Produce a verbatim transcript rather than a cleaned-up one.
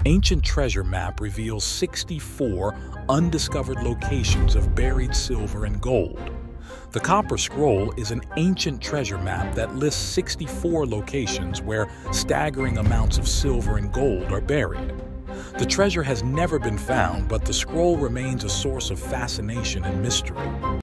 ancient treasure map reveals sixty-four undiscovered locations of buried silver and gold. The Copper Scroll is an ancient treasure map that lists sixty-four locations where staggering amounts of silver and gold are buried. The treasure has never been found, but the scroll remains a source of fascination and mystery.